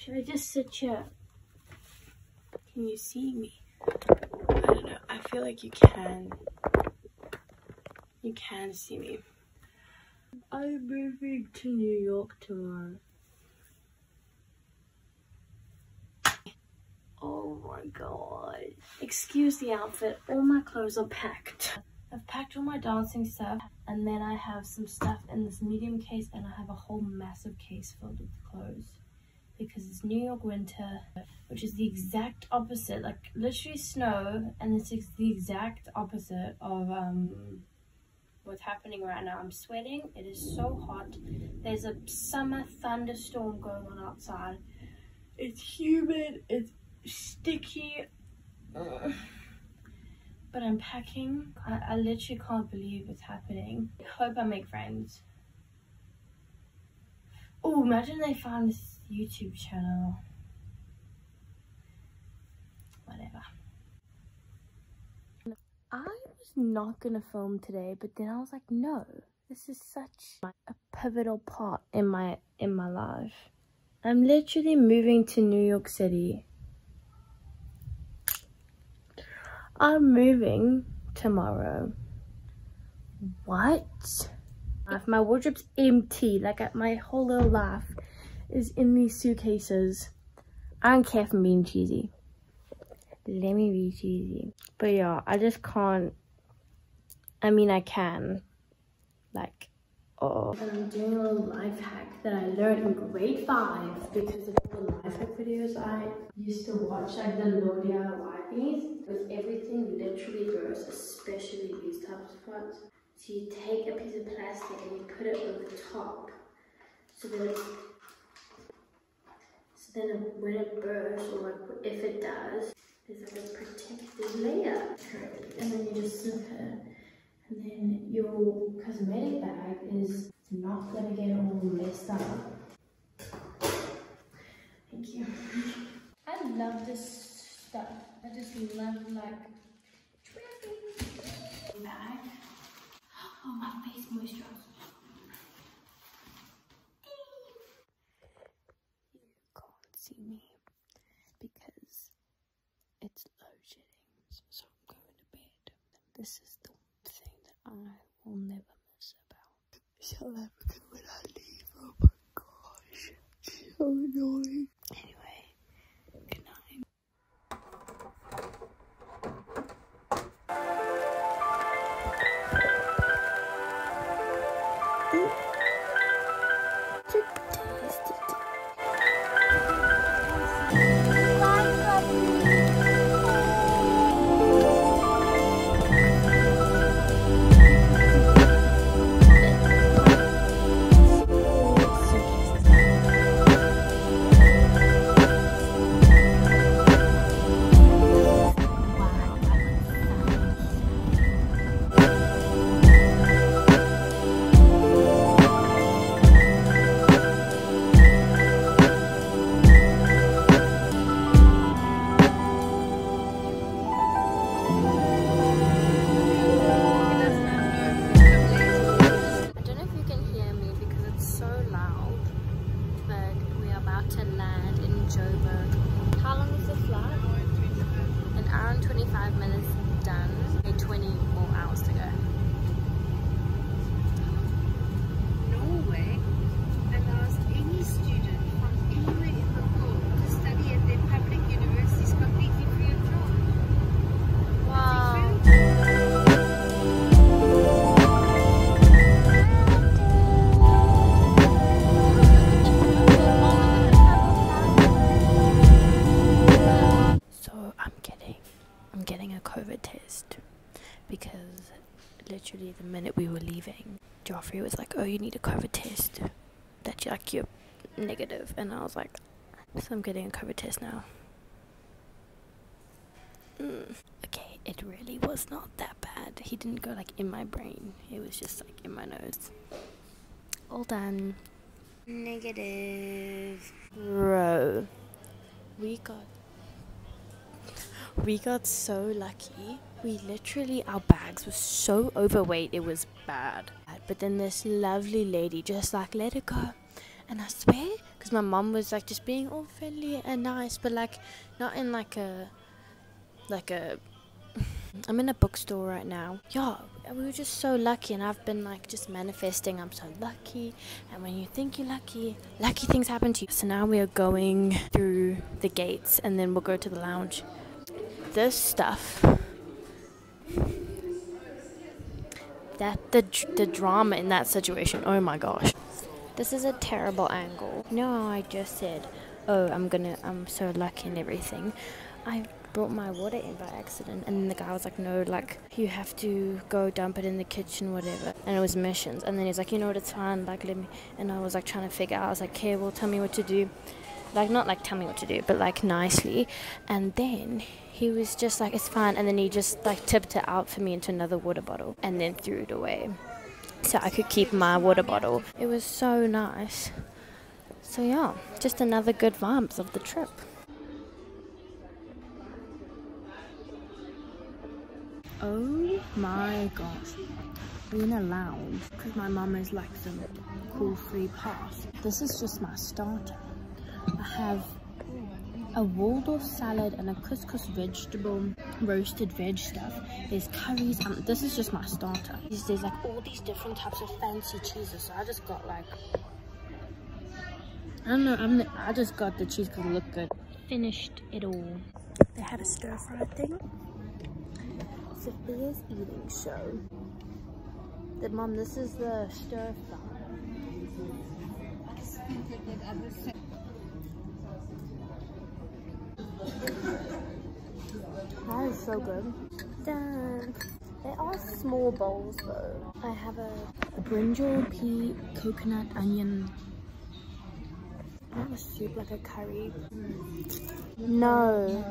Should I just sit here? Can you see me? I don't know. I feel like you can. You can see me. I'm moving to New York tomorrow. Oh my god. Excuse the outfit. All my clothes are packed. I've packed all my dancing stuff, and then I have some stuff in this medium case, and I have a whole massive case filled with clothes. Because it's New York winter, which is the exact opposite, like literally snow, and it's the exact opposite of what's happening right now. I'm sweating, it is so hot. There's a summer thunderstorm going on outside. It's humid, it's sticky, but I'm packing. I literally can't believe what's happening. I hope I make friends. Oh, imagine they found this YouTube channel. Whatever. I was not gonna film today, but then I was like, no, this is such a pivotal part in my life. I'm literally moving to New York City. I'm moving tomorrow. What? My wardrobe's empty, like my whole little life is in these suitcases. I don't care if I'm being cheesy. Let me be cheesy. But yeah, I just can't. I mean, I can. Like, oh. And I'm doing a little life hack that I learned in grade 5 because of all the life hack videos I used to watch, like the Lord DIY things. With everything literally gross, especially these types of pots. So you take a piece of plastic and you put it over the top, so that when it bursts, or like if it does, there's like a protective layer. And then you just snip it, and then your cosmetic bag is not gonna get all messed up. Thank you. I love this stuff. I just love like tripping bag. Oh, my face moisturized. You can't see me because it's load shedding, so I'm going to bed. This is the thing that I will never miss about South Africa when I leave. Oh my gosh, so annoying. Anyway, good night. Because literally the minute we were leaving, Joffrey was like, oh, you need a COVID test, that you're negative. And I was like, so I'm getting a COVID test now. Okay, it really was not that bad. He didn't go like in my brain, it was just like in my nose. All done. Negative. Bro, we got so lucky. We literally, our bags were so overweight, it was bad. But then this lovely lady just like let it go. And I swear, because because my mom was like just being all friendly and nice, but like not in like a I'm in a bookstore right now. Yeah, we were just so lucky, and I've been like just manifesting I'm so lucky, and when you think you're lucky, lucky things happen to you. So now we are going through the gates and then we'll go to the lounge. This stuff, that the drama in that situation, oh my gosh. This is a terrible angle. You know how I just said, oh, I'm so lucky and everything. I brought my water in by accident, and then the guy was like, no, like you have to go dump it in the kitchen, whatever. And it was missions. And then he's like, you know what, it's fine, like let me. And I was like trying to figure out, I was like, okay, well, tell me what to do. Like not like tell me what to do, but like nicely. And then he was just like, it's fine. And then he just like tipped it out for me into another water bottle and then threw it away so I could keep my water bottle. It was so nice. So yeah, just another good vibes of the trip. Oh my gosh, we're in a lounge because my mum is like some cool free pass. This is just my starter. I have a Waldorf salad and a couscous vegetable, roasted veg stuff. There's curries. This is just my starter. There's like all these different types of fancy cheeses. So I just got like, I don't know, I just got the cheese because it looked good. Finished it all. They had a stir fry thing. Sophia's eating show. Mom, this is the stir fry. That is so good. Done. They are small bowls though. I have a brinjal, pea, coconut, onion. Not a soup, like a curry. No.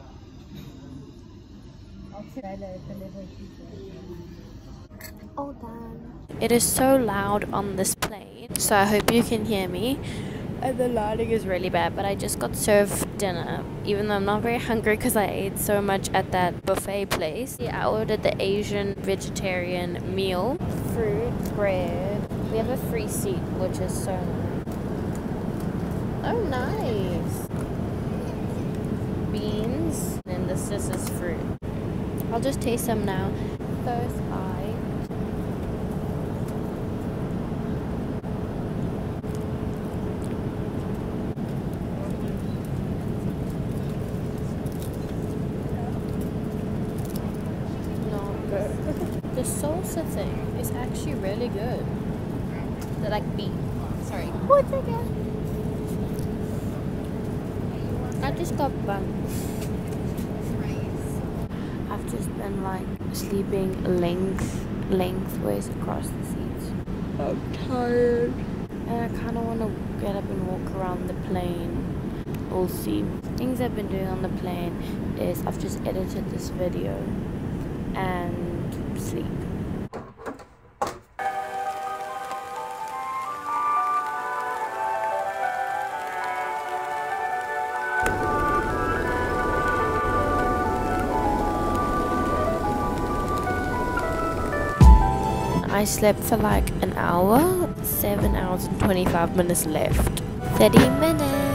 All done. It is so loud on this plane, so I hope you can hear me. And the lighting is really bad, but I just got served dinner, even though I'm not very hungry because I ate so much at that buffet place. Yeah, I ordered the Asian vegetarian meal, fruit, bread. We have a free seat, which is so nice. Oh, nice. Beans, and this is fruit. I'll just taste some now. First bite. The salsa thing is actually really good. They're like beef. Sorry. What's again? I just got buns. I've just been like sleeping lengthways across the seats. I'm tired. And I kind of want to get up and walk around the plane. We'll see. Things I've been doing on the plane is I've just edited this video and sleep. I slept for like an hour, 7 hours and 25 minutes left. 30 minutes.